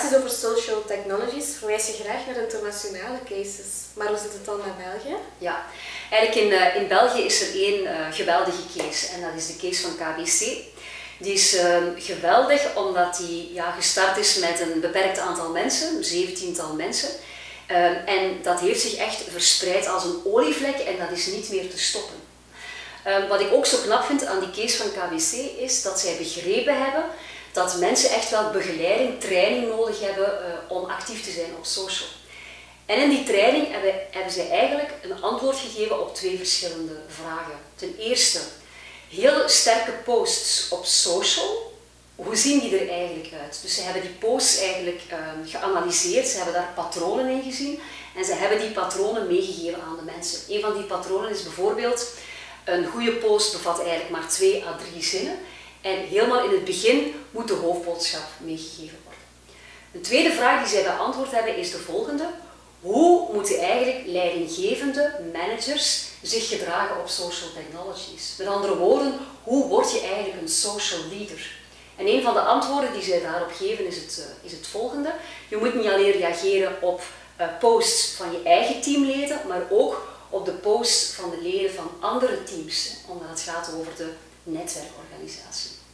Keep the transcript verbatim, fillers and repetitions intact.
presentaties over social technologies verwijs je graag naar internationale cases. Maar hoe zit het dan met België? Ja, eigenlijk in, uh, in België is er één uh, geweldige case en dat is de case van K B C. Die is uh, geweldig omdat die ja, gestart is met een beperkt aantal mensen, een zeventiental mensen. Uh, en dat heeft zich echt verspreid als een olievlek en dat is niet meer te stoppen. Uh, wat ik ook zo knap vind aan die case van K B C is dat zij begrepen hebben dat mensen echt wel begeleiding, training nodig hebben uh, om actief te zijn op social. En in die training hebben, hebben zij eigenlijk een antwoord gegeven op twee verschillende vragen. Ten eerste, heel sterke posts op social. Hoe zien die er eigenlijk uit? Dus ze hebben die posts eigenlijk uh, geanalyseerd, ze hebben daar patronen in gezien en ze hebben die patronen meegegeven aan de mensen. Een van die patronen is bijvoorbeeld, een goede post bevat eigenlijk maar twee à drie zinnen en helemaal in het begin moet de hoofdboodschap meegegeven worden. Een tweede vraag die zij beantwoord hebben is de volgende. Hoe moeten eigenlijk leidinggevende managers zich gedragen op social technologies? Met andere woorden, hoe word je eigenlijk een social leader? En een van de antwoorden die zij daarop geven is het, uh, is het volgende. Je moet niet alleen reageren op uh, posts van je eigen teamleden, maar ook op de posts van de leden van andere teams, hè, omdat het gaat over de netwerkorganisatie.